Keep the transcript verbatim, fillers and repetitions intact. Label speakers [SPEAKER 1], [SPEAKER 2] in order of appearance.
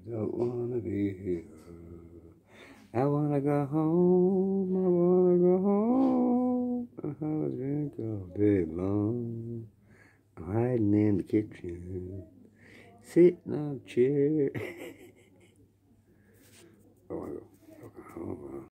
[SPEAKER 1] don't wanna be here. I wanna go home, I wanna go home. I have a drink all day long. I'm hiding in the kitchen, sitting on a chair. I wanna go home.